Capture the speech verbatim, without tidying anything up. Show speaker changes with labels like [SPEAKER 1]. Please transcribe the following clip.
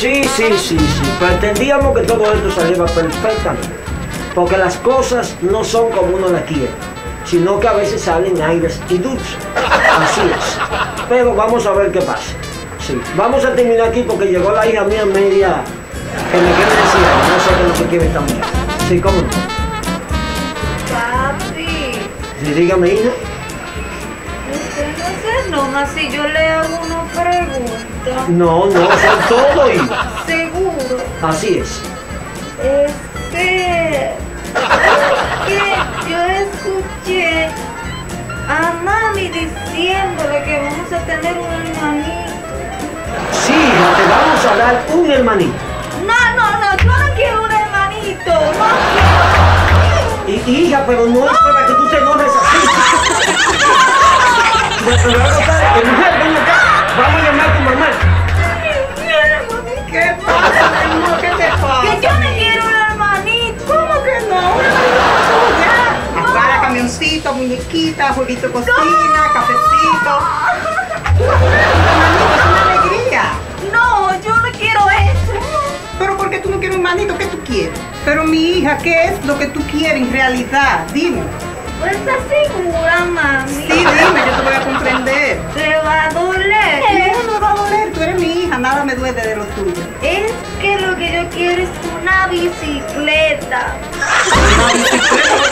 [SPEAKER 1] Sí, sí, sí, sí. Pretendíamos que todo esto saliera perfectamente. Porque las cosas no son como uno las quiere, sino que a veces salen aires y dulces. Así es. Pero vamos a ver qué pasa. Sí. Vamos a terminar aquí porque llegó la hija mía media que me quiere decir algo. No sé qué es lo que quiere esta mujer. Sí, ¿cómo no?
[SPEAKER 2] Papi.
[SPEAKER 1] Sí, dígame, hija.
[SPEAKER 2] Usted no se enoja si yo le hago una pregunta.
[SPEAKER 1] No, no, son todo hija.
[SPEAKER 2] Seguro.
[SPEAKER 1] Así es.
[SPEAKER 2] Es que... Es que yo escuché a mami diciéndole que vamos a tener un hermanito.
[SPEAKER 1] Sí, hija, te vamos a dar un hermanito.
[SPEAKER 2] No, no, no, yo no quiero un hermanito. No quiero.
[SPEAKER 1] Y, hija, pero no es para que tú te enojes así. Pero algo está- eh, mujer, ven acá. Vamos a llamar a tu mamá.
[SPEAKER 3] ¿Qué pasa, mi amor? ¿Qué te pasa?
[SPEAKER 2] Que yo me quiero un hermanito.
[SPEAKER 3] ¿Cómo que no? Una hermanita tuya. Afuera, camioncito, muñequita, jueguito de cocina, cafecito. Hermanito, es una alegría.
[SPEAKER 2] No, yo no quiero eso.
[SPEAKER 3] Pero ¿por qué tú no quieres un hermanito? ¿Qué tú quieres? Pero mi hija, ¿qué es lo que tú quieres en realidad? Dime.
[SPEAKER 2] ¿Pues estás segura, mami?
[SPEAKER 3] Sí, dime, yo te voy a comprender.
[SPEAKER 2] ¿Te va a doler?
[SPEAKER 3] No, no va a doler, tú eres mi hija, nada me duele de lo tuyo.
[SPEAKER 2] Es que lo que yo quiero es una bicicleta.
[SPEAKER 3] Una bicicleta,